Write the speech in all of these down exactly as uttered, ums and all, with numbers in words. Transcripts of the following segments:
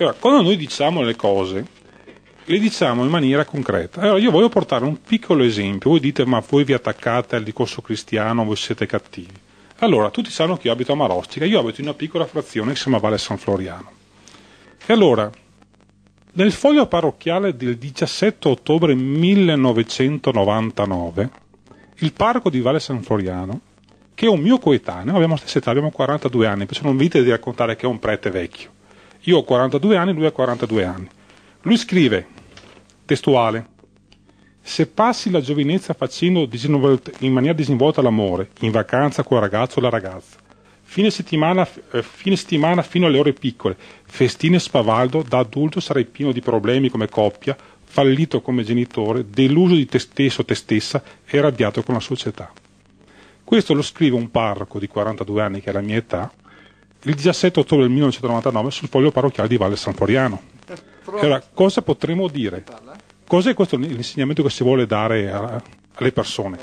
Allora, quando noi diciamo le cose, le diciamo in maniera concreta. Allora, io voglio portare un piccolo esempio. Voi dite, ma voi vi attaccate al discorso cristiano, voi siete cattivi. Allora, tutti sanno che io abito a Marostica, io abito in una piccola frazione che si chiama Valle San Floriano. E allora, nel foglio parrocchiale del diciassette ottobre millenovecentonovantanove, il parroco di Valle San Floriano, che è un mio coetaneo, abbiamo la stessa età, abbiamo quarantadue anni, perciò non vi dite di raccontare che è un prete vecchio. Io ho quarantadue anni, lui ha quarantadue anni. Lui scrive, testuale, se passi la giovinezza facendo in maniera disinvolta l'amore, in vacanza con il ragazzo o la ragazza, fine settimana, eh, fine settimana fino alle ore piccole, festine spavaldo, da adulto sarai pieno di problemi come coppia, fallito come genitore, deluso di te stesso o te stessa e arrabbiato con la società. Questo lo scrive un parroco di quarantadue anni, che è la mia età, il diciassette ottobre del millenovecentonovantanove sul foglio parrocchiale di Valle San Floriano. Allora, cosa potremmo dire? Cos'è questo l'insegnamento che si vuole dare a, alle persone?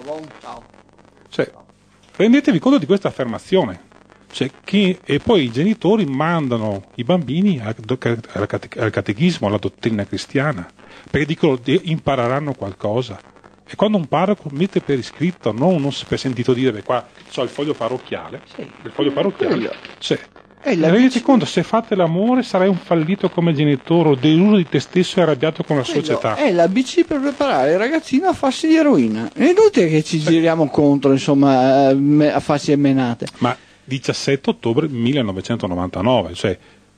Cioè, rendetevi conto di questa affermazione. Cioè, che, e poi i genitori mandano i bambini al, al, al catechismo, alla dottrina cristiana, perché dicono che impareranno qualcosa. E quando un parroco mette per iscritto, non, non si è sentito dire, beh, qua c'ho il foglio parrocchiale, sì, il foglio parrocchiale, cioè, rendete conto, se fate l'amore sarai un fallito come genitore, deluso di te stesso e arrabbiato con la quello società. È l'A B C per preparare il ragazzino a farsi di eroina. È inutile che ci giriamo contro, insomma, a farsi menate. Ma diciassette ottobre millenovecentonovantanove, cioè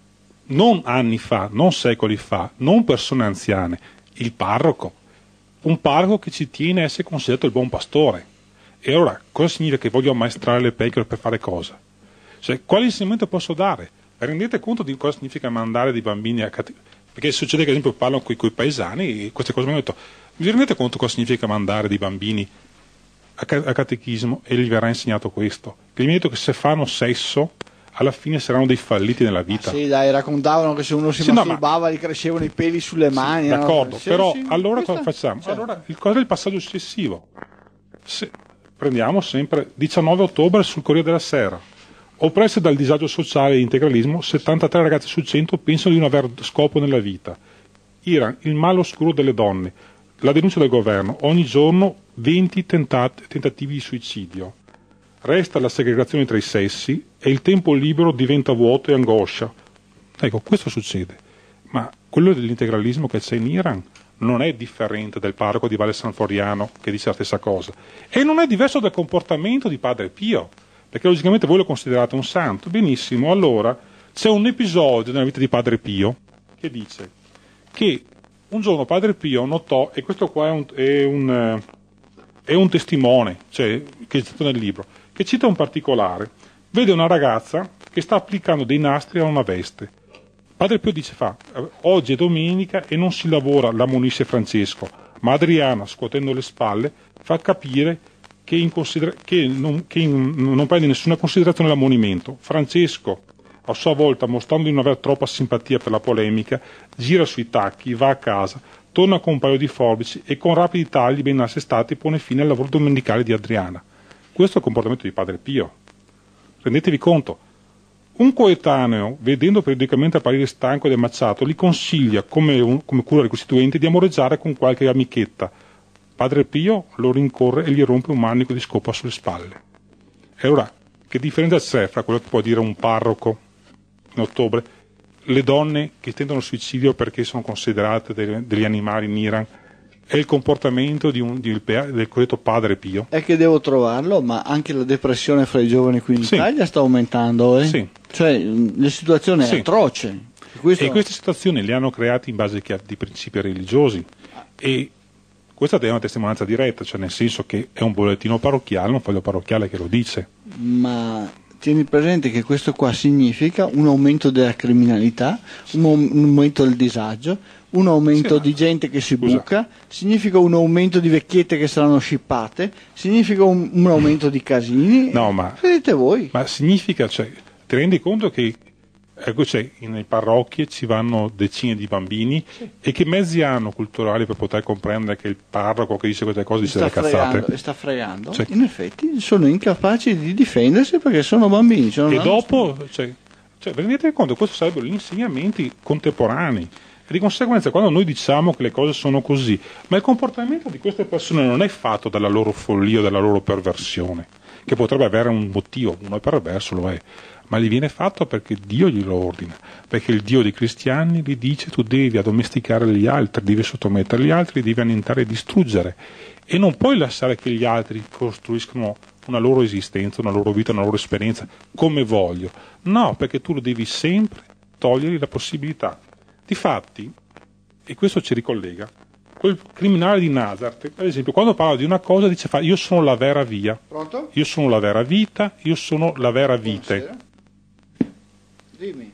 non anni fa, non secoli fa, non persone anziane, il parroco. Un parroco che ci tiene a essere considerato il buon pastore. E allora, cosa significa che voglio ammaestrare le pecore per fare cosa? Cioè, quale insegnamento posso dare? Rendete conto di cosa significa mandare dei bambini a catechismo? Perché succede che, ad esempio, parlano con i paesani e queste cose mi hanno detto, vi rendete conto cosa significa mandare dei bambini a, a catechismo e gli verrà insegnato questo? Che gli hanno detto che se fanno sesso alla fine saranno dei falliti nella vita. Ah, sì, dai, raccontavano che se uno si sì, masturbava no, ma... gli crescevano i peli sulle mani. Sì, d'accordo, no? sì, però sì, allora questa... cosa facciamo? Cioè. Allora, il, cosa è il passaggio successivo? Se, prendiamo sempre diciannove ottobre sul Corriere della Sera. Oppresse dal disagio sociale e integralismo, settantatré ragazzi su cento pensano di non aver scopo nella vita. Iran, il male oscuro delle donne. La denuncia del governo. Ogni giorno venti tentat- tentativi di suicidio. Resta la segregazione tra i sessi e il tempo libero diventa vuoto e angoscia. Ecco, questo succede. Ma quello dell'integralismo che c'è in Iran non è differente del parroco di Valle San Floriano che dice la stessa cosa. E non è diverso dal comportamento di Padre Pio, perché logicamente voi lo considerate un santo. Benissimo, allora c'è un episodio nella vita di Padre Pio che dice che un giorno Padre Pio notò, e questo qua è un, è un, è un testimone, cioè, che è citato nel libro, che cita un particolare, vede una ragazza che sta applicando dei nastri a una veste. Padre Pio dice, fa, oggi è domenica e non si lavora, l'ammonisce Francesco, ma Adriana, scuotendo le spalle, fa capire che, in considera- che, non, che in, non prende nessuna considerazione l'ammonimento. Francesco, a sua volta, mostrando di non aver troppa simpatia per la polemica, gira sui tacchi, va a casa, torna con un paio di forbici e con rapidi tagli ben assestati pone fine al lavoro domenicale di Adriana. Questo è il comportamento di Padre Pio. Rendetevi conto. Un coetaneo, vedendo periodicamente apparire stanco ed emacciato, gli consiglia, come, un, come cura del costituente, di amoreggiare con qualche amichetta. Padre Pio lo rincorre e gli rompe un manico di scopa sulle spalle. E allora, che differenza c'è fra quello che può dire un parroco in ottobre, le donne che tentano il suicidio perché sono considerate delle, degli animali in Iran, è il comportamento di un, di, del cosiddetto Padre Pio? È che devo trovarlo, ma anche la depressione fra i giovani qui in sì. Italia sta aumentando. Eh? Sì. Cioè, la situazione sì. è atroce. Questo... E queste situazioni le hanno create in base a di principi religiosi. E questa è una testimonianza diretta, cioè nel senso che è un bollettino parrocchiale, un foglio parrocchiale che lo dice. Ma tieni presente che questo qua significa un aumento della criminalità, un, un aumento del disagio, un aumento sì, di gente che si scusa. buca, significa un aumento di vecchiette che saranno scippate, significa un, un aumento di casini. No, ma vedete voi. Ma significa, cioè, ti rendi conto che ecco, cioè, nei parrocchie ci vanno decine di bambini sì. e che mezzi hanno culturali per poter comprendere che il parroco che dice queste cose dice delle cazzate? E sta fregando. Cioè, in effetti sono incapaci di difendersi perché sono bambini. Sono e dopo, cioè, Cioè, vi rendete conto, questi sarebbero gli insegnamenti contemporanei. E di conseguenza, quando noi diciamo che le cose sono così, ma il comportamento di queste persone non è fatto dalla loro follia o dalla loro perversione, che potrebbe avere un motivo, uno è perverso, lo è, ma gli viene fatto perché Dio glielo ordina, perché il Dio dei cristiani gli dice tu devi addomesticare gli altri, devi sottomettere gli altri, devi annientare e distruggere, e non puoi lasciare che gli altri costruiscano una loro esistenza, una loro vita, una loro esperienza come voglio. No, perché tu lo devi sempre togliergli la possibilità. Difatti, e questo ci ricollega, quel criminale di Nazareth, per esempio, quando parla di una cosa dice fa, io sono la vera via. Pronto? Io sono la vera vita, io sono la vera vite. Buonasera. Dimmi.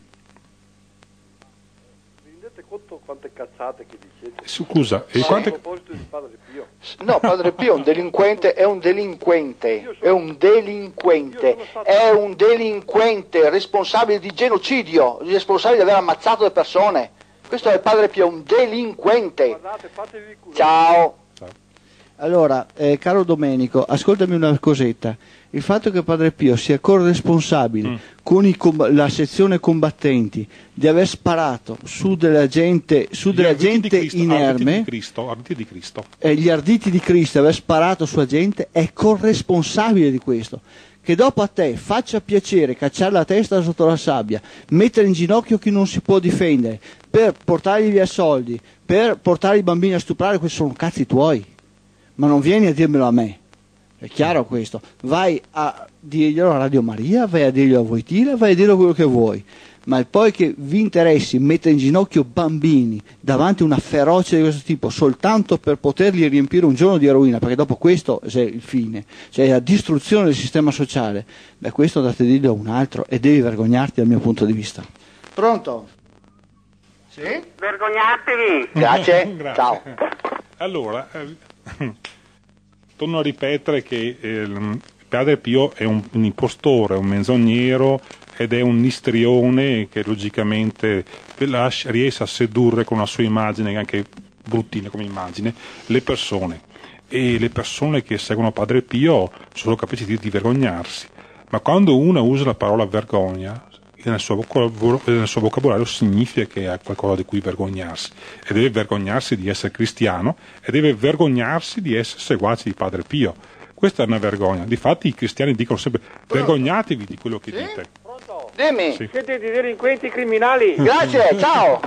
Vi rendete conto quante cazzate che dicete? Scusa, e A quante... proposito di Padre Pio. No, Padre Pio è un delinquente, è un delinquente, è un delinquente, è un delinquente, responsabile di genocidio, responsabile di aver ammazzato le persone. Questo è Padre Pio, un delinquente. Guardate, fatevi culo. Ciao. Allora, eh, caro Domenico, ascoltami una cosetta. Il fatto che Padre Pio sia corresponsabile Mm. con i com- la sezione combattenti di aver sparato su della gente, su Gli della arditi gente di Cristo, arditi inerme, di Cristo, arditi di Cristo. eh, gli arditi di Cristo, aver sparato sulla gente, è corresponsabile di questo. Che dopo a te faccia piacere cacciare la testa sotto la sabbia, mettere in ginocchio chi non si può difendere, per portargli via soldi, per portare i bambini a stuprare, questi sono cazzi tuoi. Ma non vieni a dirmelo a me. È chiaro questo. Vai a dirglielo a Radio Maria, vai a dirglielo a Voitila, vai a dirlo quello che vuoi. Ma poi che vi interessi mettere in ginocchio bambini davanti a una ferocia di questo tipo soltanto per poterli riempire un giorno di eroina, perché dopo questo è il fine, cioè la distruzione del sistema sociale, beh, questo date dirlo a un altro e devi vergognarti dal mio punto di vista. Pronto? Sì? Vergognatevi. Grazie. Grazie. Ciao. Allora, eh, torno a ripetere che eh, il Padre Pio è un, un impostore, un menzognero ed è un istrione che logicamente lascia, riesce a sedurre con la sua immagine, anche bruttina come immagine, le persone. E le persone che seguono Padre Pio sono capaci di, di vergognarsi. Ma quando uno usa la parola vergogna, nel suo, vocab- nel suo vocabolario significa che ha qualcosa di cui vergognarsi, e deve vergognarsi di essere cristiano e deve vergognarsi di essere seguaci di Padre Pio. Questa è una vergogna. Difatti i cristiani dicono sempre vergognatevi di quello che Sì? dite. Pronto? Dimmi. Sì. Siete dei delinquenti criminali. Grazie, ciao.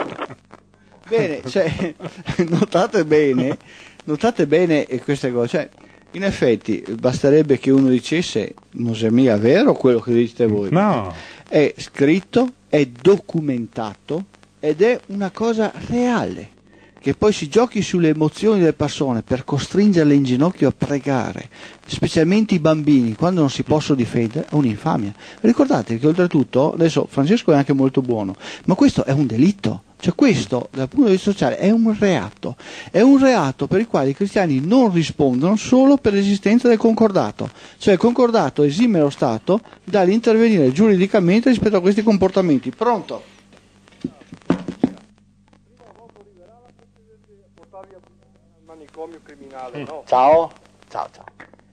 Bene, cioè, notate bene, notate bene queste cose. Cioè, in effetti basterebbe che uno dicesse non sia mica vero quello che dite voi. No, È scritto, è documentato ed è una cosa reale. Che poi si giochi sulle emozioni delle persone per costringerle in ginocchio a pregare, specialmente i bambini, quando non si possono difendere, è un'infamia. Ricordate che oltretutto, adesso Francesco è anche molto buono, ma questo è un delitto. Cioè questo, dal punto di vista sociale, è un reato. È un reato per il quale i cristiani non rispondono solo per l'esistenza del concordato. Cioè il concordato esime lo Stato dall'intervenire giuridicamente rispetto a questi comportamenti. Pronto? Portarvi al manicomio criminale, no? Ciao. Ciao, ciao.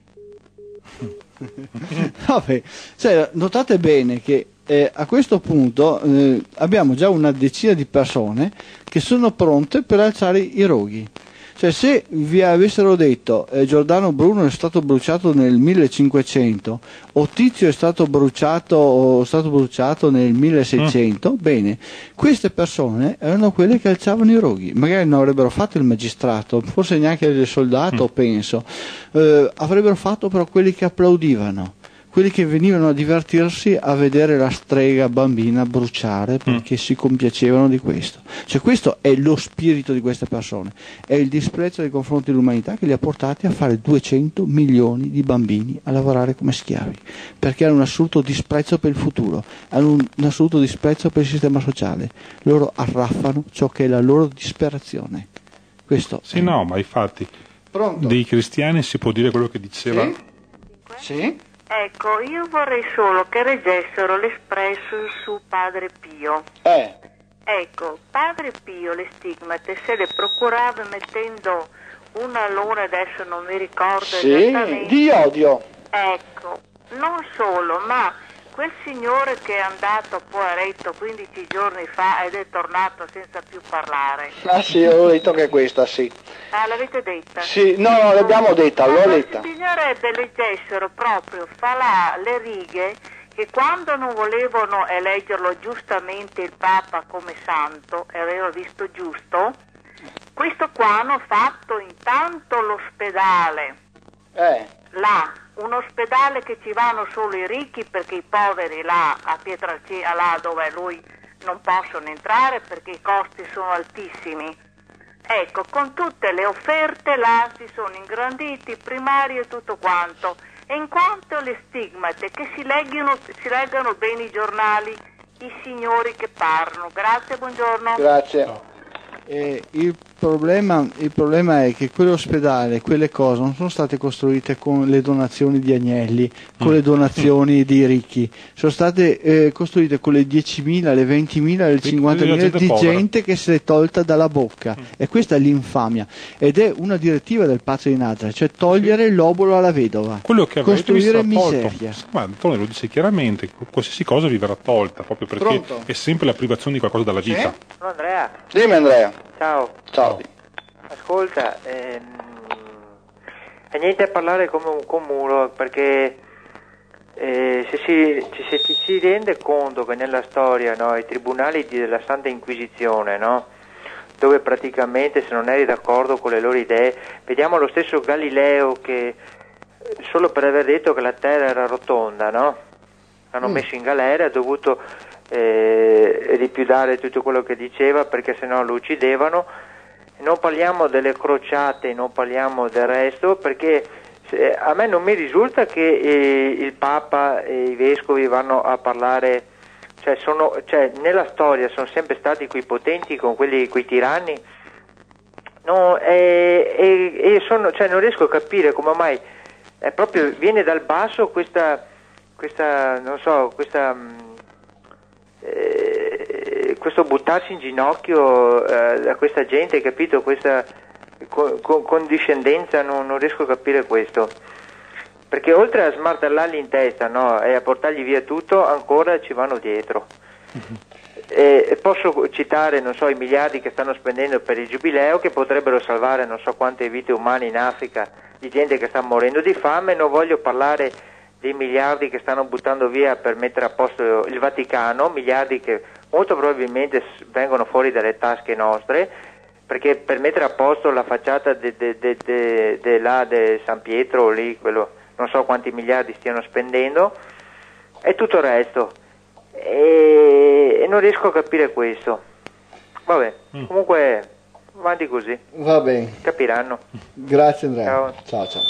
Vabbè, cioè, notate bene che eh, a questo punto eh, abbiamo già una decina di persone che sono pronte per alzare i roghi. Cioè, se vi avessero detto eh, Giordano Bruno è stato bruciato nel millecinquecento o Tizio è stato bruciato o è stato bruciato nel milleseicento, mm. bene, queste persone erano quelle che alzavano i roghi. Magari non avrebbero fatto il magistrato, forse neanche il soldato, mm. penso, eh, avrebbero fatto però quelli che applaudivano, quelli che venivano a divertirsi a vedere la strega bambina bruciare perché mm. si compiacevano di questo. Cioè questo è lo spirito di queste persone, è il disprezzo nei confronti dell'umanità che li ha portati a fare duecento milioni di bambini a lavorare come schiavi, perché hanno un assoluto disprezzo per il futuro, hanno un, un assoluto disprezzo per il sistema sociale, loro arraffano ciò che è la loro disperazione. Questo sì, è... no, ma infatti Pronto? dei cristiani si può dire quello che diceva. Sì? Sì? Ecco, io vorrei solo che reggessero l'espresso su Padre Pio. Eh. Ecco, Padre Pio le stigmate se le procurava mettendo una luna, adesso non mi ricordo Sì, esattamente. di odio. Ecco, non solo, ma quel signore che è andato poi a letto quindici giorni fa ed è tornato senza più parlare. Ah sì, ho detto che è questa, sì. Ah, l'avete detta? Sì, no, no, l'abbiamo detta, l'ho Allora, letta. bisognerebbe leggessero proprio, fa là le righe, che quando non volevano eleggerlo giustamente il Papa come santo, e aveva visto giusto, questo qua hanno fatto intanto l'ospedale, Eh, là, un ospedale che ci vanno solo i ricchi perché i poveri là a Pietralcina, là dove lui non possono entrare perché i costi sono altissimi. Ecco, con tutte le offerte là si sono ingranditi i primari e tutto quanto. E in quanto alle stigmate, che si leggano, si leggano bene i giornali, i signori che parlano. Grazie, buongiorno. grazie. Eh, il, problema, il problema è che quell'ospedale, quelle cose non sono state costruite con le donazioni di Agnelli, con Mm. le donazioni di ricchi, sono state eh, costruite con le diecimila, le ventimila, le cinquantamila gente di povera. gente che se l'è tolta dalla bocca. Mm. E questa è l'infamia. Ed è una direttiva del Pazzo di Nazareth, cioè togliere l'obolo alla vedova, Quello che avete costruire vi sarà miseria. tolto. Ma Antonio lo dice chiaramente, qualsiasi cosa vi verrà tolta, proprio perché Pronto? è sempre la privazione di qualcosa dalla vita. Sono Andrea, Dimmi Andrea. ciao. Ciao. Ascolta, ehm, è niente a parlare come un comuro perché eh, se, si, se ci si rende conto che nella storia, no, i tribunali di- della Santa Inquisizione, no, dove praticamente se non eri d'accordo con le loro idee, vediamo lo stesso Galileo che eh, solo per aver detto che la Terra era rotonda, no, l'hanno Mm. messo in galera, ha dovuto eh, ripiudare tutto quello che diceva perché sennò lo uccidevano. Non parliamo delle crociate, non parliamo del resto, perché se- a me non mi risulta che eh, il Papa e i Vescovi vanno a parlare, cioè, sono, cioè nella storia sono sempre stati quei potenti con quelli, quei tiranni, no, e, e- e sono, cioè, non riesco a capire come mai è proprio, viene dal basso questa, questa non so, questa... mh, eh, questo buttarsi in ginocchio eh, da questa gente, capito? Questa co- co- condiscendenza, non, non riesco a capire questo, perché oltre a smartellarli in testa, no, e a portargli via tutto, ancora ci vanno dietro. E, e posso citare, non so, i miliardi che stanno spendendo per il giubileo, che potrebbero salvare non so quante vite umane in Africa, di gente che sta morendo di fame. Non voglio parlare dei miliardi che stanno buttando via per mettere a posto il Vaticano, miliardi che molto probabilmente s- vengono fuori dalle tasche nostre, perché per mettere a posto la facciata de, de, de, de, de là de San Pietro, lì, quello, non so quanti miliardi stiano spendendo, e tutto il resto. E, e non riesco a capire questo. Vabbè, Mm. comunque avanti così, Va bene, capiranno. grazie Andrea. Ciao. Ciao ciao.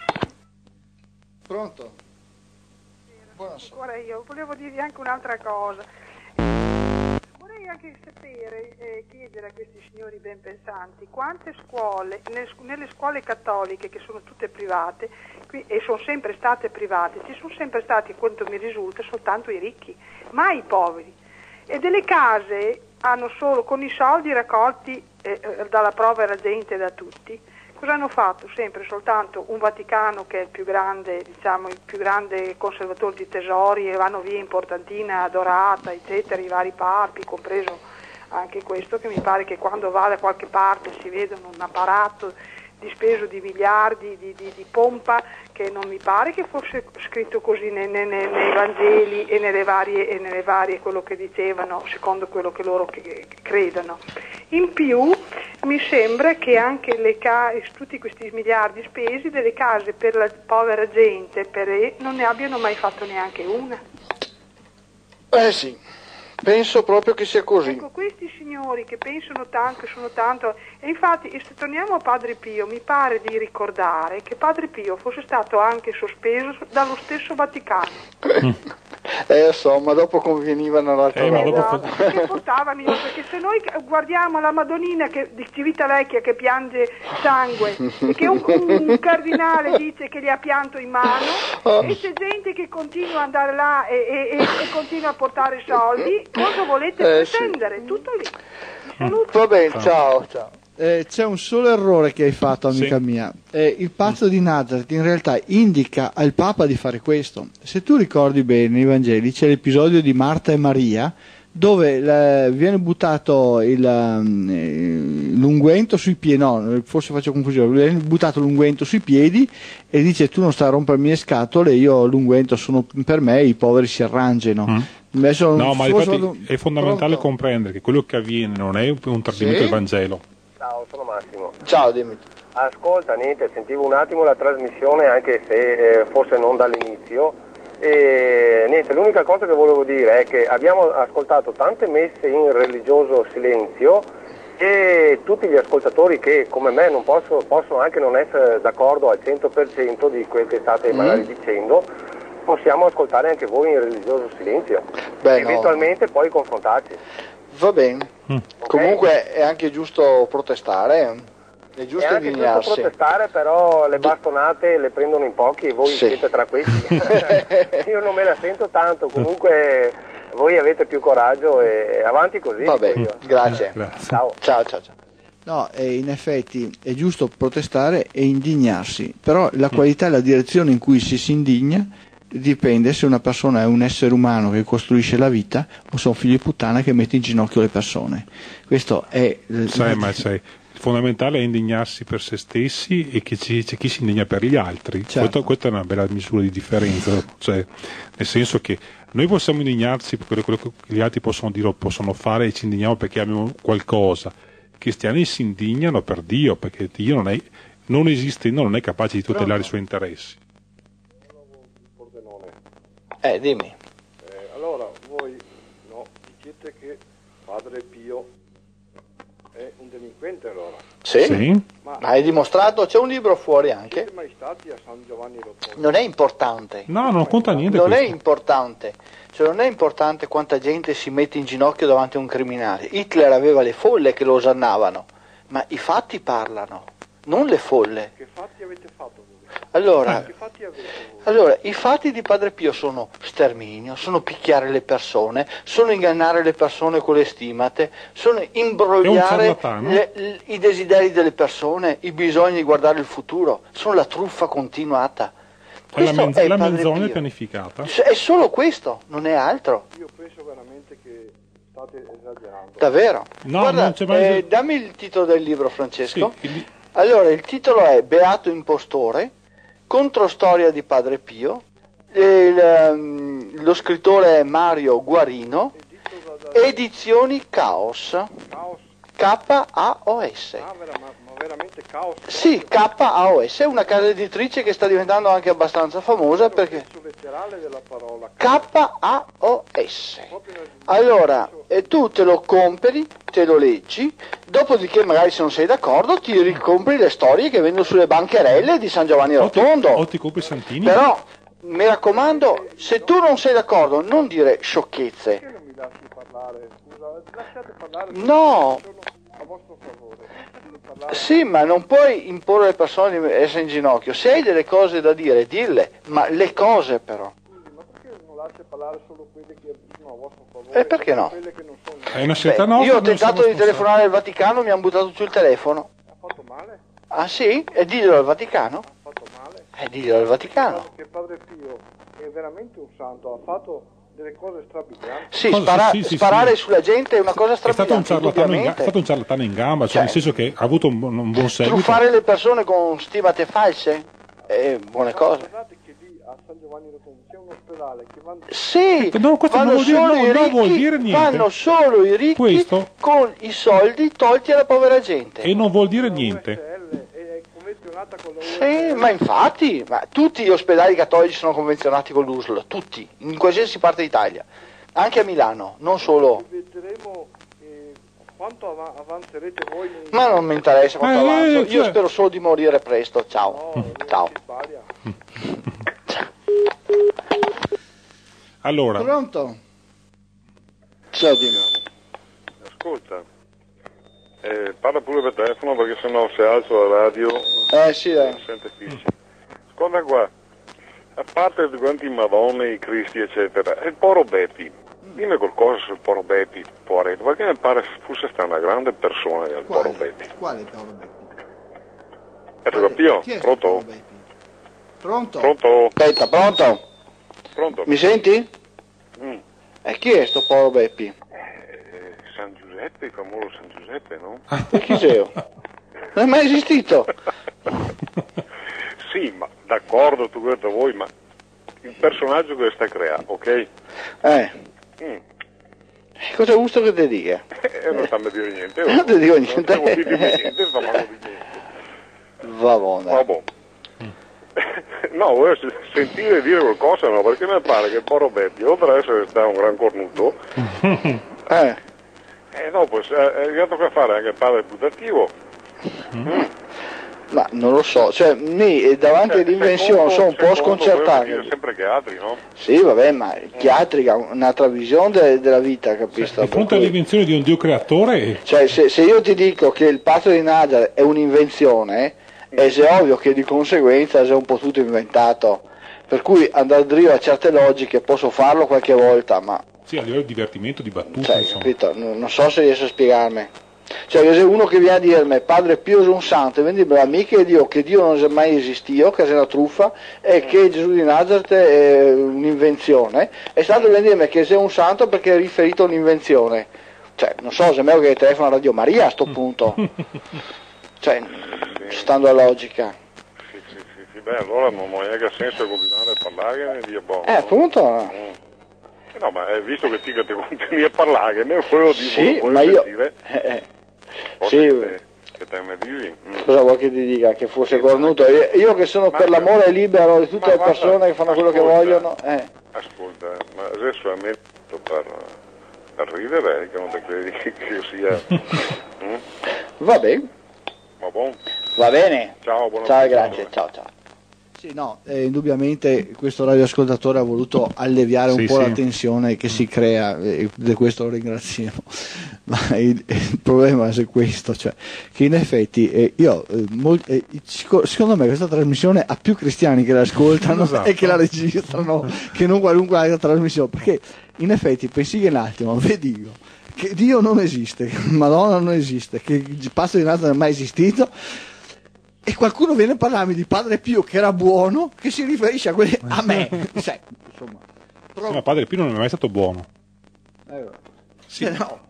Pronto? Ancora io, volevo dirvi anche un'altra cosa. Vorrei anche sapere, eh, chiedere a questi signori ben pensanti, quante scuole, nelle, scu- nelle scuole cattoliche, che sono tutte private, qui, e sono sempre state private, ci sono sempre stati, quanto mi risulta, soltanto i ricchi, mai i poveri. E delle case hanno solo, con i soldi raccolti eh, eh, dalla povera gente e da tutti, cosa hanno fatto? Sempre soltanto un Vaticano che è il più grande, diciamo, il più grande conservatore di tesori, e vanno via importantina, dorata, eccetera, i vari papi, compreso anche questo, che mi pare che quando va da qualche parte si vedono un apparato di speso di miliardi di, di, di pompa, che non mi pare che fosse scritto così nei, nei, nei Vangeli e nelle varie, e nelle varie quello che dicevano, secondo quello che loro che, che credono. In più mi sembra che anche le case, tutti questi miliardi spesi delle case per la povera gente, per e, non ne abbiano mai fatto neanche una. Eh sì, penso proprio che sia così. Ecco, questi signori che pensano tanto, che sono tanto, e infatti se torniamo a Padre Pio, mi pare di ricordare che Padre Pio fosse stato anche sospeso dallo stesso Vaticano. Eh so, ma dopo convenivano l'altra Eh, ma volta. dopo- Esatto, perché portavano io, perché se noi guardiamo la Madonnina che, di Civitavecchia che piange sangue e che un, un cardinale dice che gli ha pianto in mano, e c'è gente che continua ad andare là e, e, e, e continua a portare soldi, cosa volete Eh, sì. pretendere? Tutto lì. Saluto. Va bene, ciao, ciao. Eh, c'è un solo errore che hai fatto, amica sì. mia. Eh, il pazzo di Nazareth in realtà indica al Papa di fare questo. Se tu ricordi bene, nei Vangeli c'è l'episodio di Marta e Maria, dove la, viene buttato il, um, l'unguento sui piedi, no, forse faccio confusione, viene buttato l'unguento sui piedi e dice: tu non stai a rompermi le scatole, io l'unguento sono per me, i poveri si arrangiano. Mm. Adesso, no, ma infatti vado... è fondamentale Pronto? comprendere che quello che avviene non è un tradimento sì? del Vangelo. Ciao, sono Massimo. Ciao, dimmi. Ascolta, niente, sentivo un attimo la trasmissione, anche se eh, forse non dall'inizio, e niente, l'unica cosa che volevo dire è che abbiamo ascoltato tante messe in religioso silenzio e tutti gli ascoltatori che come me non posso, possono anche non essere d'accordo al cento per cento di quel che state mm. magari dicendo, possiamo ascoltare anche voi in religioso silenzio. Beh, eventualmente no. poi confrontarci. Va bene, mm. okay. Comunque è anche giusto protestare, è giusto è anche indignarsi. giusto protestare, però le bastonate le prendono in pochi e voi sì. siete tra questi. Io non me la sento tanto, comunque voi avete più coraggio e avanti così. Va bene, grazie. grazie. Ciao. Ciao, ciao, ciao. No, eh, in effetti è giusto protestare e indignarsi, però la qualità e la direzione in cui si si indigna dipende se una persona è un essere umano che costruisce la vita o se è un figlio di puttana che mette in ginocchio le persone. Questo è sai, ma sai, il fondamentale è indignarsi per se stessi e che c'è, c'è chi si indigna per gli altri. Certo. Questo, questa è una bella misura di differenza, cioè, nel senso che noi possiamo indignarsi per quello che gli altri possono dire o possono fare e ci indigniamo perché abbiamo qualcosa. I cristiani si indignano per Dio, perché Dio non è, non esiste, non è capace di tutelare i suoi interessi. Eh, dimmi. Eh, allora, voi no, dicete che Padre Pio è un delinquente allora? Sì, sì. Ma, ma hai dimostrato, c'è un libro fuori anche. Siete mai stati a San Giovanni Rotondo? Non è importante. No, non conta niente. Non questo. è importante. Cioè non è importante quanta gente si mette in ginocchio davanti a un criminale. Hitler aveva le folle che lo osannavano, ma i fatti parlano, non le folle. Che fatti avete fatto voi? Allora, che fatti avete voi? allora, i fatti di Padre Pio sono sterminio, sono picchiare le persone, sono ingannare le persone con le stimate, sono imbrogliare le, le, i desideri delle persone, i bisogni di guardare il futuro, sono la truffa continuata. È la, menz- è la menzogna Pio. pianificata. È solo questo, non è altro. Io penso veramente che state esagerando. Davvero? No, Guarda, non c'è mai... eh, dammi il titolo del libro, Francesco. Sì, il... Allora, il titolo è Beato Impostore, controstoria di Padre Pio, il, um, lo scrittore è Mario Guarino, edizioni Caos, K A O S. Ah, vera, ma, ma veramente Caos? Sì, K A O S, è una casa editrice che sta diventando anche abbastanza famosa perché... della parola K A O S. Allora, e tu te lo compri, te lo leggi, dopodiché magari se non sei d'accordo ti ricompri le storie che vendono sulle bancherelle di San Giovanni Rotondo. O ti compri Santini. Però, mi raccomando, se tu non sei d'accordo, non dire sciocchezze. Perché non mi lasci parlare? Scusa, lasciate parlare. No. A vostro favore. Parlare. Sì, ma non puoi imporre alle persone di essere in ginocchio. Se hai delle cose da dire, dille, ma le cose però. Ma perché non lascia parlare solo quelle che sono a vostro favore? E perché no? Quelle che non sono... È una scelta Beh, nostra. io ho tentato di telefonare al Vaticano, mi hanno buttato giù il telefono. Ha fatto male? Ah sì? E diglielo al Vaticano? Ha fatto male? E diglielo al Vaticano. Che Padre Pio è veramente un santo, ha fatto delle cose strabilianti. Sì, Cosa, spara- sì, sì, sparare sì. sulla gente è una cosa È stato un strabiliante. ciarlatano in, ga- è stato un ciarlatano in gamba, cioè, Cioè, nel senso che ha avuto un, buon- un buon seguito. Truffare le persone con stimate false è buone cose. Guardate che lì a San Giovanni Rotondo c'è un ospedale che vanno... Sì, No, questo vanno non vuol dire- solo no, i non ricchi, vuol dire niente. vanno solo i ricchi Questo- con i soldi tolti alla povera gente. E non vuol dire niente. U S L è convenzionata con la U S L. Sì, ma infatti, ma tutti gli ospedali cattolici sono convenzionati con l'U S L, tutti, in qualsiasi parte d'Italia, anche a Milano, non solo. Vedremo eh, quanto av- avanzerete voi. Nei... Ma non mi interessa quanto Eh, avanzo, eh, io cioè- spero solo di morire presto, ciao. No, Ciao. si sbaglia. Allora, Pronto? Ciao, dimmi. Ascolta, eh, parla pure per telefono perché sennò se alzo la radio Eh sì, dai. non sente fissi. Ascolta qua, a parte tutti quanti i Madonne, i Cristi eccetera, e il Poro Betti, dimmi qualcosa sul Poro Betti, Poaretto, perché mi pare fosse stata una grande persona del Paolo Beppi. Quale Paolo Beppi? È Pio? Pronto? Pronto? Pronto? Aspetta, pronto? Pronto? Mi senti? Mm. E chi è sto Paolo Beppi? Eh, San Giuseppe, il famoso San Giuseppe, no? E chi sei io? Non è mai esistito? Sì, ma d'accordo, tu questo vuoi, ma il personaggio che sta creando, ok? Eh. Mm. Cosa gusto che ti dica? Eh, non sta a dire niente. Non ti dico niente. Non ti dico niente, sta male di niente. Va buona. Va buono. No, voglio sentire dire qualcosa, no, perché mi pare che Paolo Beppi, oltre ad essere stato un gran cornuto, eh. E dopo è arrivato a fare anche il padre putativo. Mm. Ma non lo so, cioè mi davanti cioè, all'invenzione sono un po' sconcertato. Sempre che altri, no? Sì, vabbè, ma chi altri ha un'altra visione de- della vita, capisci? Di fronte all'invenzione di un Dio creatore. Cioè, se, se io ti dico che il patto di Nazareth è un'invenzione, è se ovvio che di conseguenza è un po' tutto inventato. Per cui andare a driva a certe logiche posso farlo qualche volta, ma. Sì, a livello di divertimento, di battuta. Cioè, capito? Non, non so se riesco a spiegarmi. Cioè, se uno che viene a dirmi Padre Pio è un santo, e quindi la mica che Dio, che Dio non è mai esistito, che è una truffa, e che Gesù di Nazareth è un'invenzione, è stato venire a dirmi che sei un santo perché è riferito a un'invenzione. Cioè, non so, se è meglio che telefono a Radio Maria a sto punto. Cioè, stando alla logica. Sì, sì, sì, sì, beh, allora non ha neanche senso continuare a parlare e dire boh. Eh, appunto. Mm. No, ma è visto che ti, che ti continui a parlare, ne volevo dire, sì, volevo ma io. Sentire, Eh, sì. Che, che te ne dici? Mm. Cosa vuoi che ti dica? Che fosse sì, cornuto? Io, io che sono ma per l'amore libero di tutte le guarda, persone che fanno ascolta, quello che vogliono. Eh. Ascolta, ma adesso ammetto per, per ridere, che non ti credi che io sia. mm? Va bene. Va buon. Va bene. Ciao, buona ciao, grazie. Ciao, ciao. Sì, no, eh, indubbiamente questo radioascoltatore ha voluto alleviare un sì, po' sì. la tensione che si crea, e di questo lo ringraziamo. Ma il, il problema è questo, cioè che in effetti eh, io eh, mol, eh, secondo me questa trasmissione ha più cristiani che l'ascoltano esatto. e che la registrano che non qualunque altra trasmissione, perché in effetti pensi che un attimo, vedi io, che Dio non esiste, che Madonna non esiste, che il pasto di Nazareth non è mai esistito. E qualcuno viene a parlarmi di Padre Pio che era buono, che si riferisce a, quelli, a me. Cioè, insomma, però... sì, ma Padre Pio non è mai stato buono. Eh, sì. eh, no.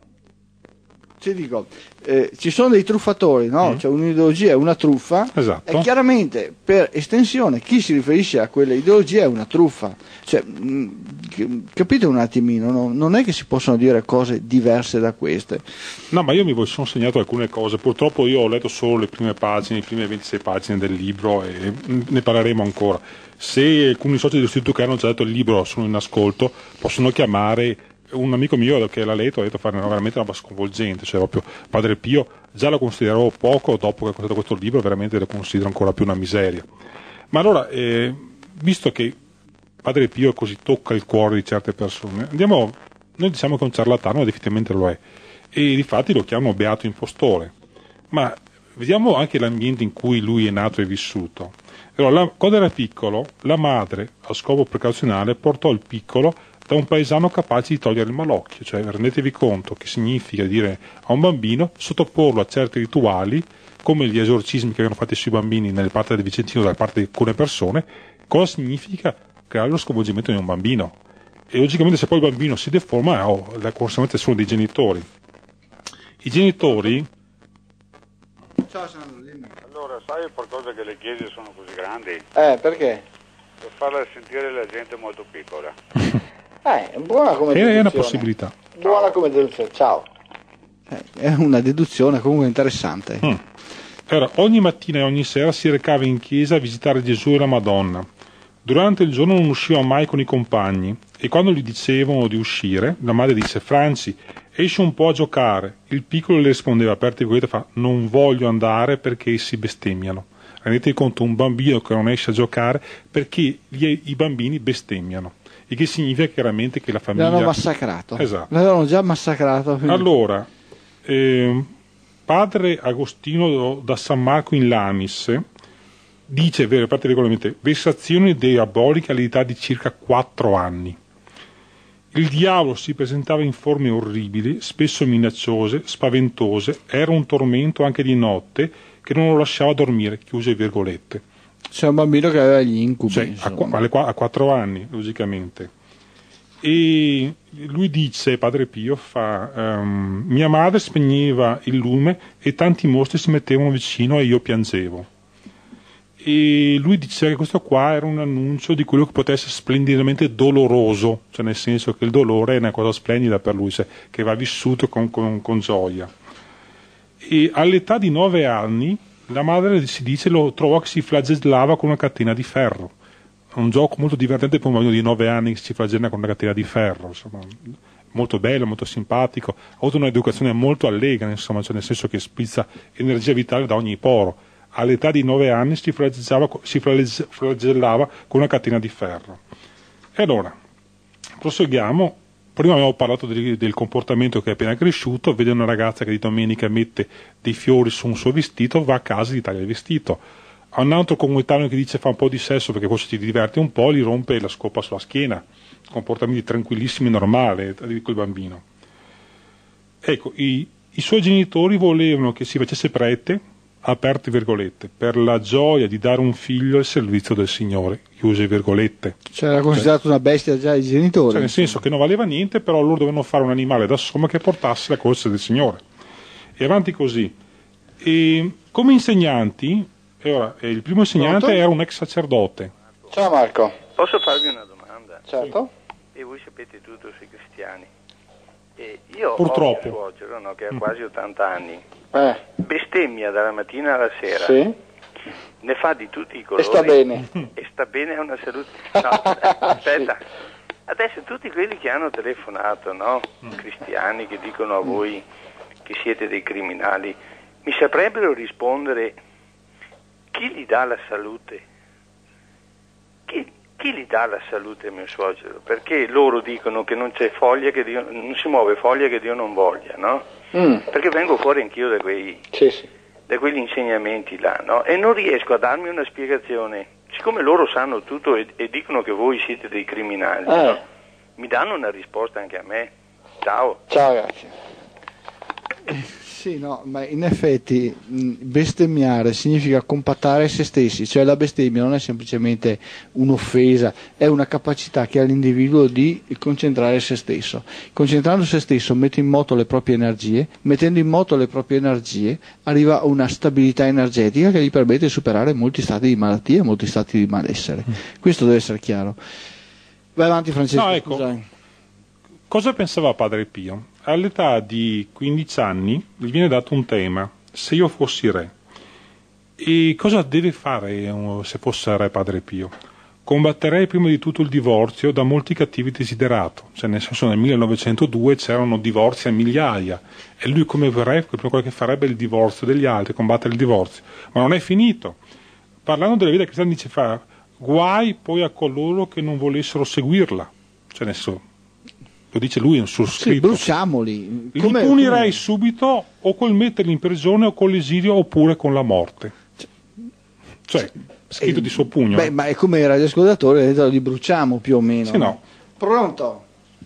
Ti dico, eh, ci sono dei truffatori, no? Mm. Cioè un'ideologia è una truffa, esatto. E chiaramente per estensione chi si riferisce a quella ideologia è una truffa. Cioè, mh, capite un attimino, no? Non è che si possono dire cose diverse da queste. No, ma io mi sono segnato alcune cose, purtroppo io ho letto solo le prime pagine, le prime ventisei pagine del libro e ne parleremo ancora. Se alcuni soci dell'istituto che hanno già letto il libro sono in ascolto, possono chiamare un amico mio che l'ha letto, ha detto fare veramente una roba sconvolgente, cioè proprio Padre Pio già lo consideravo poco, dopo che ho considerato questo libro veramente lo considero ancora più una miseria. Ma allora, eh, visto che Padre Pio così tocca il cuore di certe persone, andiamo, noi diciamo che è un ciarlatano, ed effettivamente lo è, e difatti lo chiamano beato impostore, ma vediamo anche l'ambiente in cui lui è nato e vissuto. Allora, la, quando era piccolo, la madre, a scopo precauzionale, portò il piccolo da un paesano capace di togliere il malocchio, cioè rendetevi conto che significa dire a un bambino sottoporlo a certi rituali, come gli esorcismi che avevano fatto sui bambini nelle parti del Vicentino da parte di alcune persone, cosa significa creare lo sconvolgimento di un bambino. E logicamente se poi il bambino si deforma, oh, la conseguenza sono dei genitori. I genitori... Ciao Sandro, dimmi. Allora, sai per cosa che le chiese sono così grandi? Eh, perché? Per farla sentire la gente molto piccola. Eh, buona come deduzione. È una possibilità. Buona come deduzione, ciao. Eh, è una deduzione comunque interessante. Mm. Allora, ogni mattina e ogni sera si recava in chiesa a visitare Gesù e la Madonna. Durante il giorno non usciva mai con i compagni e quando gli dicevano di uscire, la madre dice: Franci, esci un po' a giocare. Il piccolo le rispondeva, aperti virgolette, fa: non voglio andare perché essi bestemmiano. Rendetevi conto, un bambino che non esce a giocare perché gli, i bambini bestemmiano. Il che significa chiaramente che la famiglia... L'hanno massacrato. Esatto. L'avevano già massacrato. Quindi... Allora, eh, padre Agostino da San Marco in Lamis dice, praticamente, vessazioni diaboliche all'età di circa quattro anni. Il diavolo si presentava in forme orribili, spesso minacciose, spaventose, era un tormento anche di notte che non lo lasciava dormire, chiuse virgolette. C'è un bambino che aveva gli incubi. Cioè, a, a quattro anni, logicamente. E lui dice, Padre Pio fa, um, mia madre spegneva il lume e tanti mostri si mettevano vicino e io piangevo. E lui diceva che questo qua era un annuncio di quello che poteva essere splendidamente doloroso, cioè nel senso che il dolore è una cosa splendida per lui, cioè, che va vissuto con, con, con gioia. E all'età di nove anni la madre, si dice, lo trovò che si flagellava con una catena di ferro. È un gioco molto divertente per un bambino di nove anni che si flagella con una catena di ferro, insomma, molto bello, molto simpatico, ha avuto un'educazione molto allegra, insomma, cioè nel senso che sprizza energia vitale da ogni poro. All'età di nove anni si flagellava, si flagellava con una catena di ferro. E allora, proseguiamo. Prima abbiamo parlato del, del comportamento che è appena cresciuto, vede una ragazza che di domenica mette dei fiori su un suo vestito, va a casa e gli taglia il vestito. A un altro comunitario che dice fa un po' di sesso perché forse ti diverte un po', gli rompe la scopa sulla schiena. Comportamenti tranquillissimi e normali di quel bambino. Ecco, i, i suoi genitori volevano che si facesse prete, aperte virgolette, per la gioia di dare un figlio al servizio del Signore, chiuse virgolette. Cioè era considerato cioè, una bestia già i genitori. Cioè nel senso che non valeva niente, però loro dovevano fare un animale da somma che portasse la corsa del Signore. E avanti così. E come insegnanti, e ora, il primo insegnante Pronto? Era un ex sacerdote. Ciao Marco. Posso farvi una domanda? Certo. E voi sapete tutto sui cristiani. E io Purtroppo. ho mio suocero, no, che ha quasi ottanta anni. Eh. Bestemmia dalla mattina alla sera. Sì. Ne fa di tutti i colori. E sta bene. E sta bene, è una salute. No, aspetta. Sì. Adesso tutti quelli che hanno telefonato, no? Cristiani che dicono a voi che siete dei criminali, mi saprebbero rispondere chi gli dà la salute? Chi, chi gli dà la salute a mio suocero? Perché loro dicono che non c'è foglia che Dio, non si muove foglia che Dio non voglia, no? Mm. Perché vengo fuori anch'io da quei sì, sì. da quegli insegnamenti là, no? E non riesco a darmi una spiegazione. Siccome loro sanno tutto e, e dicono che voi siete dei criminali, eh. no? Mi danno una risposta anche a me. Ciao. Ciao ragazzi. Sì, no, ma in effetti bestemmiare significa compattare se stessi, cioè la bestemmia non è semplicemente un'offesa, è una capacità che ha l'individuo di concentrare se stesso. Concentrando se stesso mette in moto le proprie energie, mettendo in moto le proprie energie arriva a una stabilità energetica che gli permette di superare molti stati di malattia, molti stati di malessere. Questo deve essere chiaro. Vai avanti Francesco. No, ecco. Cosa pensava Padre Pio? All'età di quindici anni gli viene dato un tema, se io fossi re. E cosa deve fare se fosse re Padre Pio? Combatterei prima di tutto il divorzio da molti cattivi desiderato, cioè nel senso nel millenovecentodue c'erano divorzi a migliaia e lui come re quello che farebbe è il divorzio degli altri, combattere il divorzio. Ma non è finito. Parlando della vita cristiana dice fa guai poi a coloro che non volessero seguirla, cioè nel senso lo dice lui in suo scritto. Sì, bruciamoli. Li come, punirei come... subito o col metterli in prigione o con l'esilio oppure con la morte. Cioè, scritto eh, di suo pugno. Beh, ma è come i radioascoltatori, li bruciamo più o meno. Sì, no. Pronto?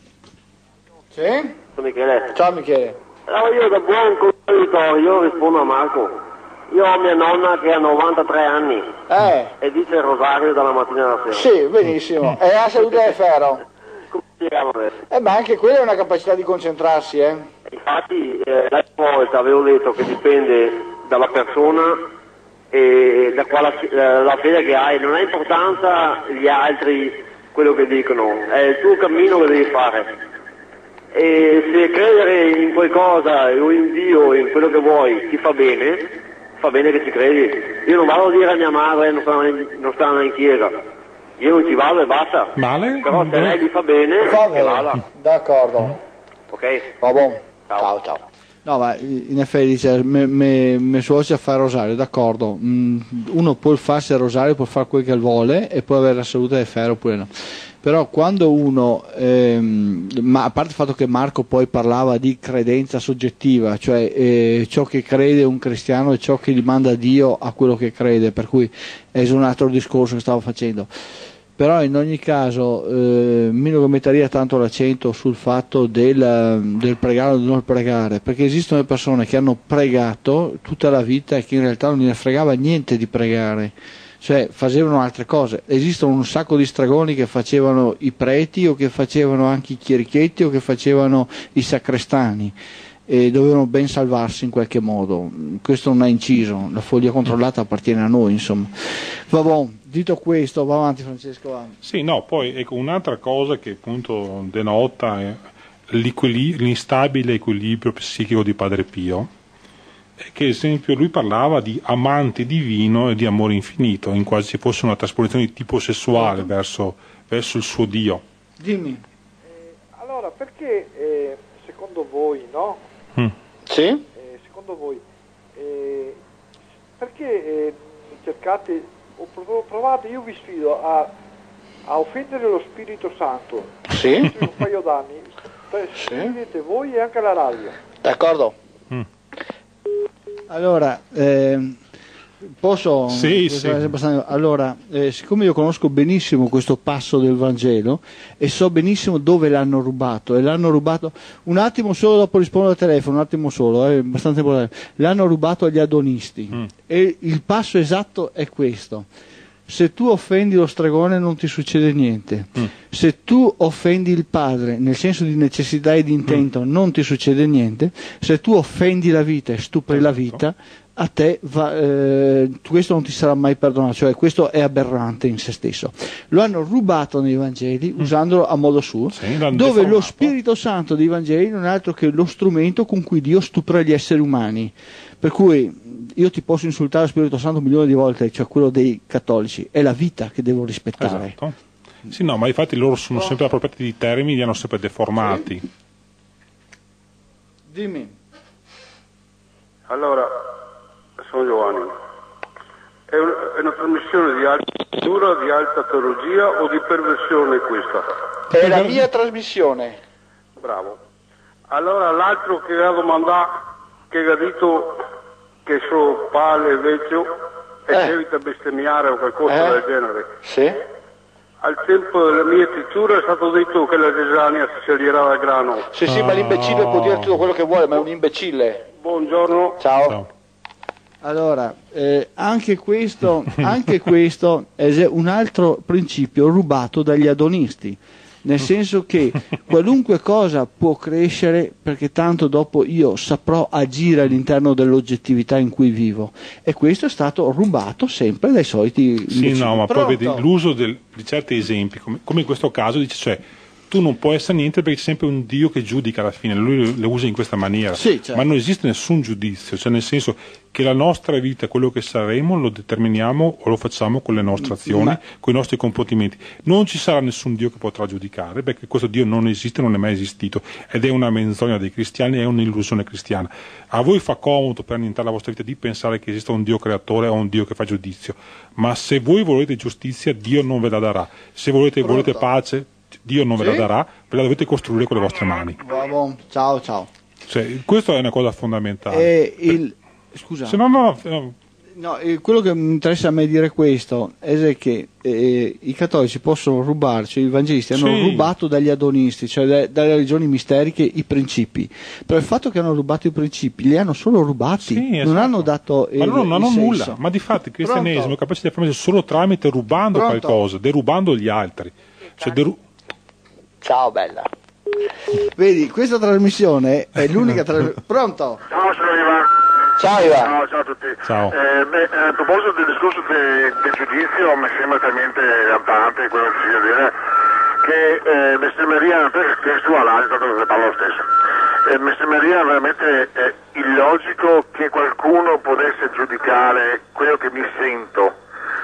Sì? Ciao Michele. Ciao Michele. Allora io da buon cognito, io rispondo a Marco. Io ho mia nonna che ha novantatré anni eh. e dice il rosario dalla mattina alla sera. Sì, benissimo. E la salute del ferro. Eh, ma anche quella è una capacità di concentrarsi, eh? Infatti, eh, l'altra volta avevo detto che dipende dalla persona e da quale la, la fede che hai, non ha importanza gli altri, quello che dicono, è il tuo cammino che devi fare. E se credere in qualcosa o in Dio, in quello che vuoi, ti fa bene, fa bene che ci credi. Io non vado a dire a mia madre non sta, non sta in chiesa. Io non ci vado e basta. Male? Però se lei gli fa bene, fa che vada. D'accordo. Ok? Va buon. Ciao. ciao, ciao. No, ma in effetti dice, me, me, me suocero a fare rosario, d'accordo. Mm, uno può farsi il rosario, può fare quel che vuole e può avere la salute del ferro oppure no. Però quando uno, ehm, ma a parte il fatto che Marco poi parlava di credenza soggettiva, cioè eh, ciò che crede un cristiano è ciò che gli manda Dio a quello che crede, per cui è un altro discorso che stavo facendo. però in ogni caso eh, mi non metteria tanto l'accento sul fatto del, del pregare o di non pregare, perché esistono persone che hanno pregato tutta la vita e che in realtà non gliene fregava niente di pregare, cioè facevano altre cose. Esistono un sacco di stregoni che facevano i preti o che facevano anche i chierichetti o che facevano i sacrestani e dovevano ben salvarsi in qualche modo. Questo non ha inciso, la follia controllata appartiene a noi, insomma. Vabbè, detto questo, va avanti Francesco. Va. Sì, no, poi ecco un'altra cosa che appunto denota è l'instabile equilibrio psichico di Padre Pio, è che ad esempio lui parlava di amante divino e di amore infinito, in quasi ci fosse una trasposizione di tipo sessuale verso, verso il suo Dio. Dimmi. Eh, allora, perché eh, secondo voi, no? Mm. Sì? Eh, secondo voi, eh, perché eh, cercate, o provate, io vi sfido a, a offendere lo Spirito Santo? Sì? Un paio d'anni, sfidate voi e anche la radio. D'accordo. Mm. Allora, eh, posso? Sì, sì. Allora, eh, siccome io conosco benissimo questo passo del Vangelo e so benissimo dove l'hanno rubato, e l'hanno rubato, un attimo solo dopo rispondo al telefono, un attimo solo, è abbastanza importante, l'hanno rubato agli adonisti mm. e il passo esatto è questo: se tu offendi lo stregone non ti succede niente, mm. se tu offendi il padre nel senso di necessità e di intento mm. non ti succede niente, se tu offendi la vita e stupri esatto. la vita, a te va, eh, questo non ti sarà mai perdonato, cioè questo è aberrante in se stesso. Lo hanno rubato nei Vangeli mm. usandolo a modo suo, sì, dove deformato. Lo Spirito Santo dei Vangeli non è altro che lo strumento con cui Dio stupra gli esseri umani, per cui io ti posso insultare lo Spirito Santo un milione di volte, cioè quello dei cattolici, è la vita che devo rispettare. Esatto. Sì, no, ma infatti loro sono sempre appropriati di termini, li hanno sempre deformati. Sì. Dimmi. Allora, sono Giovanni. È una, è una trasmissione di alta cultura, di alta teologia o di perversione questa? È la mia trasmissione. Bravo. Allora l'altro che ha domandato, che ha detto che sono pale e vecchio e eh. che evita bestemmiare o qualcosa eh. del genere. Sì. Al tempo della mia scrittura è stato detto che la Gesania si sceglierà dal grano. Sì, sì, ma l'imbecille può dire tutto quello che vuole, ma è un imbecille. Buongiorno. Ciao. Ciao. Allora, eh, anche questo, anche questo è un altro principio rubato dagli adonisti, nel senso che qualunque cosa può crescere perché tanto dopo io saprò agire all'interno dell'oggettività in cui vivo, e questo è stato rubato sempre dai soliti sì imbecilli. No, ma Pronto? poi vedi l'uso del, di certi esempi come, come in questo caso dice, cioè tu non puoi essere niente perché c'è sempre un Dio che giudica alla fine, lui le usa in questa maniera, sì, certo. Ma non esiste nessun giudizio, cioè nel senso che la nostra vita, quello che saremo, lo determiniamo o lo facciamo con le nostre azioni, ma... con i nostri comportamenti. Non ci sarà nessun Dio che potrà giudicare, perché questo Dio non esiste, non è mai esistito, ed è una menzogna dei cristiani, è un'illusione cristiana. A voi fa comodo per annientare la vostra vita di pensare che esista un Dio creatore o un Dio che fa giudizio, ma se voi volete giustizia, Dio non ve la darà. Se volete, volete pace, Dio non ve la sì? darà, ve la dovete costruire con le vostre mani. Bravo. Ciao, ciao. Cioè, questo è una cosa fondamentale. E il... Scusa. Se no, no, no. No, eh, quello che mi interessa a me dire questo è che eh, i cattolici possono rubarci, i evangelisti hanno sì. rubato dagli adonisti, cioè da, dalle religioni misteriche, i principi. Però il fatto che hanno rubato i principi, li hanno solo rubati, sì, esatto. non hanno dato il, ma loro non hanno il nulla, senso. Ma di fatto il cristianesimo Pronto? è capace di affermarsi solo tramite rubando Pronto? qualcosa, derubando gli altri. Cioè, deru- Ciao bella. Vedi, questa trasmissione è l'unica trasmissione. Pronto? Ciao, sono Ivan. Ciao Ivan. Ciao, ciao a tutti. Ciao. Eh, beh, a proposito del discorso de, del giudizio, mi sembra talmente lampante quello che si deve dire che eh, mi sembreria testuale, tanto che parlo lo stesso. Eh, mi sembreria veramente eh, illogico che qualcuno potesse giudicare quello che mi sento.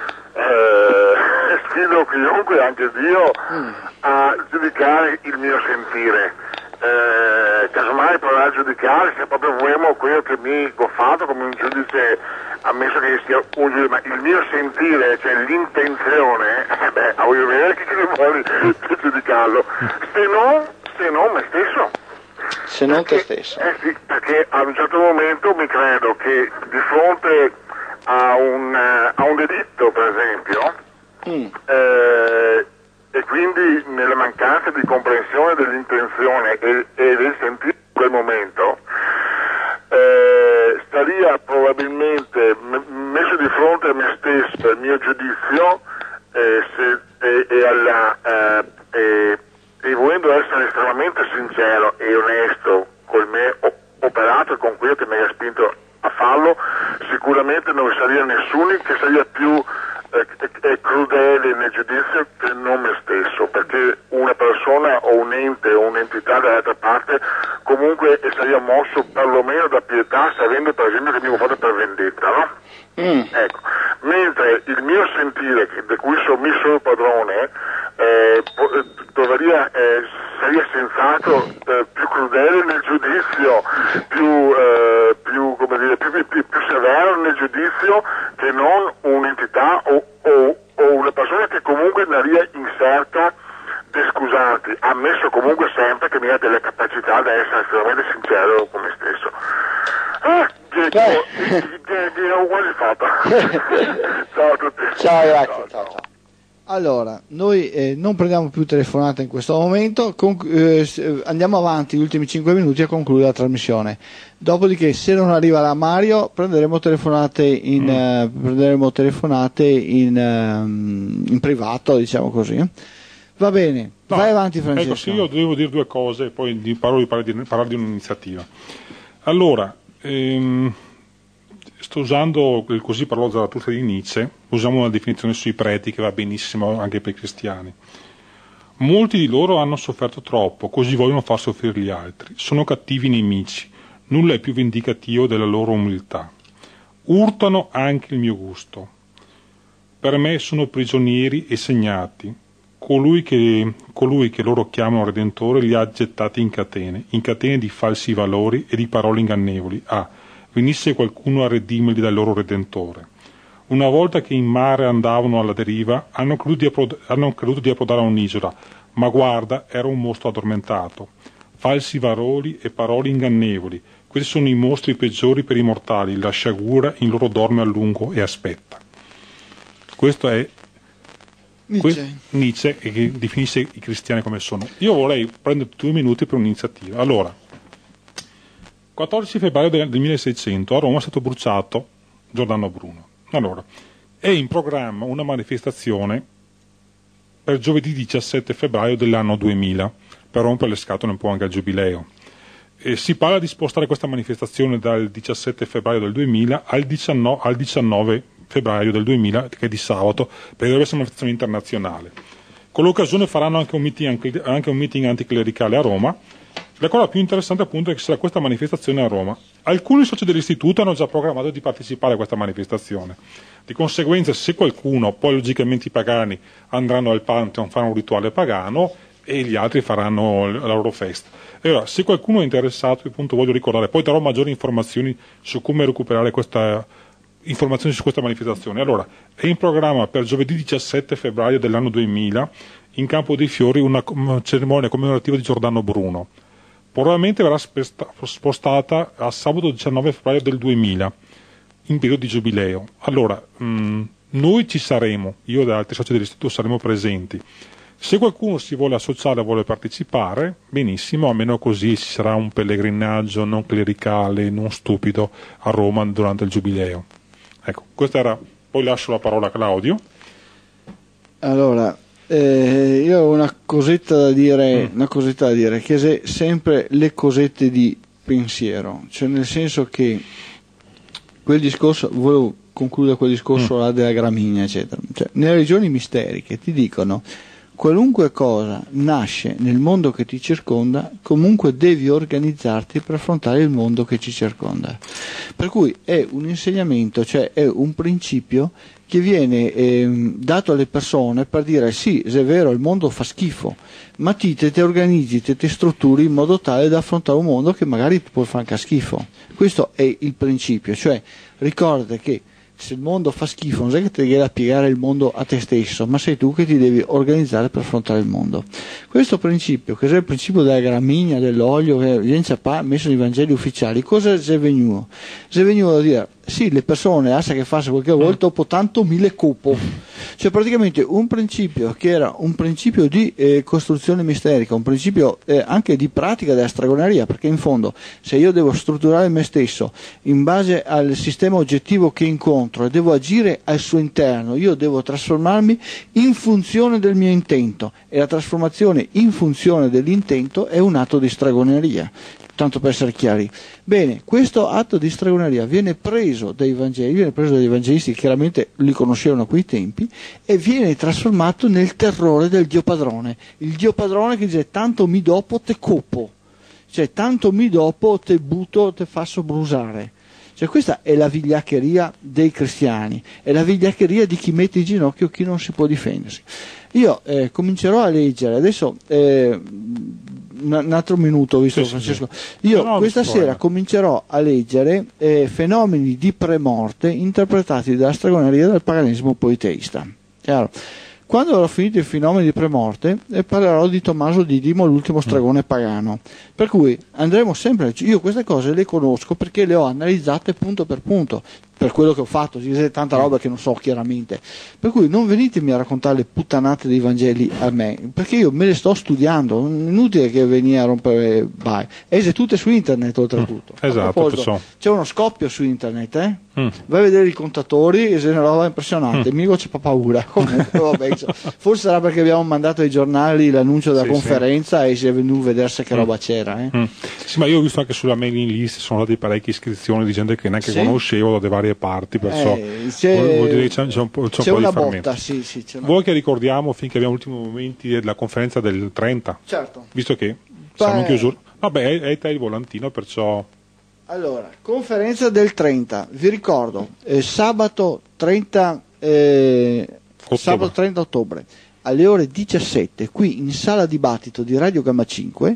Eh, sfido chiunque, anche Dio, mm. a giudicare il mio sentire. Eh, casomai proverà a giudicare se proprio vogliamo quello che mi ho fatto come un giudice, ammesso che sia un giudice, ma il mio sentire, cioè l'intenzione, eh beh, voglio vedere chi ne vuole giudicarlo, se non, se non me stesso. Se non perché, te stesso. Eh sì, perché a un certo momento mi credo che di fronte a un, uh, a un delitto, per esempio, Mm. Eh, e quindi nella mancanza di comprensione dell'intenzione e, e del sentire in quel momento, eh, staria probabilmente m- messo di fronte a me stesso, al mio giudizio, eh, se, e, e alla eh, e, e volendo essere estremamente sincero e onesto col me o- operato e con quello che mi ha spinto a farlo, sicuramente non vi sarebbe nessuno che sia più eh, eh, crudele nel giudizio che non me stesso, perché una persona o un ente o un'entità dall'altra parte comunque sarebbe mosso perlomeno da pietà, sapendo per esempio che mi ho fatto per vendetta, no? Mm. Ecco, mentre il mio sentire, di cui sono mi sono padrone, eh, dovrebbe eh, sarebbe senz'altro eh, più crudele nel giudizio, più, eh, più, come dire, più, più, più severo nel giudizio che non un'entità o, o, o una persona che comunque naria incerta di scusarti, ammesso comunque sempre che mi ha delle capacità di essere estremamente sincero con me stesso. Ah, che, che, che, che ho quasi fatta. Ciao a tutti. Ciao, grazie. Ciao, ciao. Ciao. Allora, noi eh, non prendiamo più telefonate in questo momento, conc- eh, andiamo avanti gli ultimi cinque minuti a concludere la trasmissione. Dopodiché, se non arriverà Mario, prenderemo telefonate in, mm. eh, prenderemo telefonate in, eh, in privato, diciamo così. Va bene, no, vai avanti Francesco. Ecco, sì, io devo dire due cose e poi parlo di parlare di, parlare di un'iniziativa. Allora, ehm, sto usando il così parlò Zarathustra di Nietzsche, usiamo una definizione sui preti che va benissimo anche per i cristiani. Molti di loro hanno sofferto troppo, così vogliono far soffrire gli altri. Sono cattivi nemici, nulla è più vendicativo della loro umiltà. Urtano anche il mio gusto. Per me sono prigionieri e segnati. Colui che, colui che loro chiamano Redentore li ha gettati in catene, in catene di falsi valori e di parole ingannevoli. Ah, venisse qualcuno a redimerli dal loro Redentore. Una volta che in mare andavano alla deriva, hanno creduto di, appro- hanno creduto di approdare a un'isola, ma guarda, era un mostro addormentato. Falsi valori e parole ingannevoli. Questi sono i mostri peggiori per i mortali. La sciagura in loro dorme a lungo e aspetta. Questo è Nietzsche. Nietzsche, che definisce i cristiani come sono. Io vorrei prendere due minuti per un'iniziativa. Allora, quattordici febbraio del milleseicento a Roma è stato bruciato Giordano Bruno. Allora, è in programma una manifestazione per giovedì diciassette febbraio dell'anno duemila, per rompere le scatole un po' anche al giubileo. E si parla di spostare questa manifestazione dal diciassette febbraio del duemila al diciannove, al diciannove febbraio del duemila, che è di sabato, perché dovrebbe essere una manifestazione internazionale. Con l'occasione faranno anche un meeting, anche un meeting anticlericale a Roma. La cosa più interessante appunto è che sarà questa manifestazione a Roma. Alcuni soci dell'istituto hanno già programmato di partecipare a questa manifestazione. Di conseguenza, se qualcuno, poi logicamente i pagani andranno al Pantheon, faranno un rituale pagano e gli altri faranno la loro festa. E allora, se qualcuno è interessato, appunto voglio ricordare, poi darò maggiori informazioni su come recuperare questa informazioni su questa manifestazione. Allora, è in programma per giovedì diciassette febbraio dell'anno duemila in Campo dei Fiori una cerimonia commemorativa di Giordano Bruno. Probabilmente verrà spostata a sabato diciannove febbraio del duemila, in periodo di giubileo. Allora, mh, noi ci saremo, io e altri soci dell'istituto saremo presenti. Se qualcuno si vuole associare e vuole partecipare, benissimo, almeno così ci sarà un pellegrinaggio non clericale, non stupido a Roma durante il giubileo. Ecco, questa era, poi lascio la parola a Claudio. Allora, eh, io ho una cosetta da dire, mm. una cosetta da dire, che è sempre le cosette di pensiero, cioè nel senso che quel discorso, volevo concludere quel discorso mm. là della gramigna, eccetera. Cioè, nelle regioni misteriche ti dicono qualunque cosa nasce nel mondo che ti circonda, comunque devi organizzarti per affrontare il mondo che ci circonda. Per cui è un insegnamento, cioè è un principio che viene eh, dato alle persone per dire sì, è vero, il mondo fa schifo, ma ti te, te organizzi, te, te strutturi in modo tale da affrontare un mondo che magari ti può fare anche schifo. Questo è il principio, cioè ricorda che se il mondo fa schifo non è che ti devi piegare il mondo a te stesso, ma sei tu che ti devi organizzare per affrontare il mondo. Questo principio, che è il principio della gramigna, dell'olio, che viene messo nei Vangeli ufficiali, cosa è venuto? È venuto a dire, sì, le persone, asa che fa qualche volta, dopo tanto mille cupo. Cioè praticamente un principio che era un principio di eh, costruzione misterica, un principio eh, anche di pratica della stregoneria, perché in fondo se io devo strutturare me stesso in base al sistema oggettivo che incontro e devo agire al suo interno, io devo trasformarmi in funzione del mio intento, e la trasformazione in funzione dell'intento è un atto di stregoneria, tanto per essere chiari. Bene, questo atto di stregoneria viene preso dai Vangeli, viene preso dagli evangelisti, che chiaramente li conoscevano a quei tempi, e viene trasformato nel terrore del Dio padrone. Il Dio padrone che dice: tanto mi dopo te copo, cioè tanto mi dopo te butto, te faccio brusare. Cioè questa è la vigliaccheria dei cristiani, è la vigliaccheria di chi mette in ginocchio chi non si può difendersi. Io eh, comincerò a leggere, adesso eh, un altro minuto, visto sì, Francesco, io no, no, questa sera comincerò a leggere eh, fenomeni di premorte interpretati dalla stregoneria del paganesimo politeista. Chiaro? Quando avrò finito i fenomeni di premorte eh, parlerò di Tommaso Didimo, l'ultimo stregone pagano, per cui andremo sempre, io queste cose le conosco perché le ho analizzate punto per punto, per quello che ho fatto, c'è tanta roba che non so chiaramente, per cui non venitemi a raccontare le puttanate dei Vangeli a me, perché io me le sto studiando, inutile che venire a rompere vai, e tutte su internet oltretutto. Mm, esatto, perciò. C'è uno scoppio su internet, eh? Mm. Vai a vedere i contatori e se è una roba impressionante, mm. mica c'è paura. Comunque, vabbè, forse sarà perché abbiamo mandato ai giornali l'annuncio della sì, conferenza sì. e si è venuto a vedersi che mm. roba c'era. Eh? Mm. Sì, ma io ho visto anche sulla mailing list sono state parecchie iscrizioni di gente che neanche sì? conoscevo da varie parti, perciò eh, c'è, vuol dire che c'è, c'è un po', c'è c'è un po' una di fermento. Botta, sì, sì, c'è una Vuoi che ricordiamo finché abbiamo gli ultimi momenti della conferenza del trenta? Certo. Visto che siamo in chiusura. Vabbè, è te il volantino, perciò... Allora, conferenza del trenta, vi ricordo, eh, sabato trenta eh, sabato trenta ottobre alle ore diciassette qui in sala dibattito di Radio Gamma cinque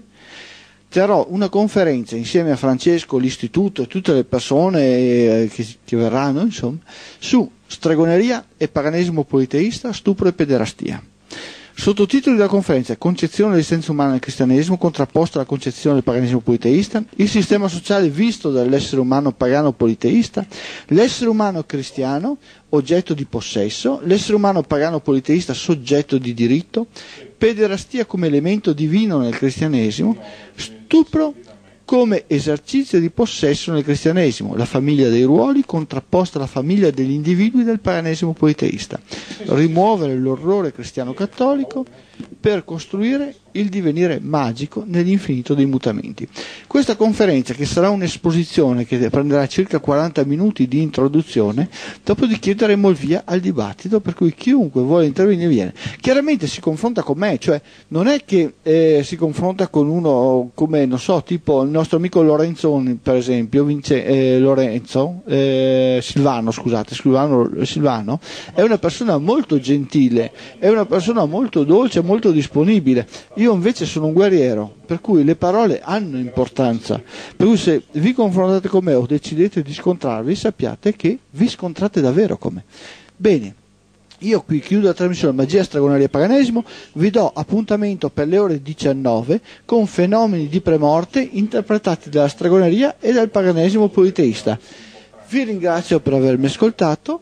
terrò una conferenza insieme a Francesco, l'istituto e tutte le persone eh, che, che verranno, insomma, su stregoneria e paganesimo politeista, stupro e pederastia. Sottotitoli della conferenza: concezione dell'esistenza umana nel cristianesimo contrapposta alla concezione del paganesimo politeista, il sistema sociale visto dall'essere umano pagano politeista, l'essere umano cristiano oggetto di possesso, l'essere umano pagano politeista soggetto di diritto, pederastia come elemento divino nel cristianesimo, stupro come esercizio di possesso nel cristianesimo, la famiglia dei ruoli contrapposta alla famiglia degli individui del paganesimo politeista, rimuovere l'orrore cristiano-cattolico per costruire il divenire magico nell'infinito dei mutamenti. Questa conferenza, che sarà un'esposizione che prenderà circa quaranta minuti di introduzione, dopodiché daremo il via al dibattito, per cui chiunque vuole intervenire viene. Chiaramente si confronta con me, cioè non è che eh, si confronta con uno come, non so, tipo il nostro amico Lorenzo, per esempio, Vince, eh, Lorenzo, eh, Silvano, scusate, Silvano, Silvano, è una persona molto gentile, è una persona molto dolce, molto disponibile. Io invece sono un guerriero, per cui le parole hanno importanza, per cui se vi confrontate con me o decidete di scontrarvi, sappiate che vi scontrate davvero con me. Bene, io qui chiudo la trasmissione Magia, Stregoneria e Paganesimo, vi do appuntamento per le ore diciannove con fenomeni di premorte interpretati dalla stregoneria e dal paganesimo politeista. Vi ringrazio per avermi ascoltato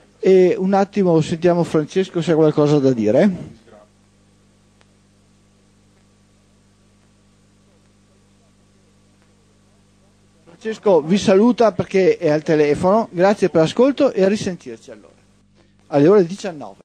e un attimo sentiamo Francesco se ha qualcosa da dire. Francesco vi saluta perché è al telefono, grazie per l'ascolto e a risentirci allora, alle ore diciannove.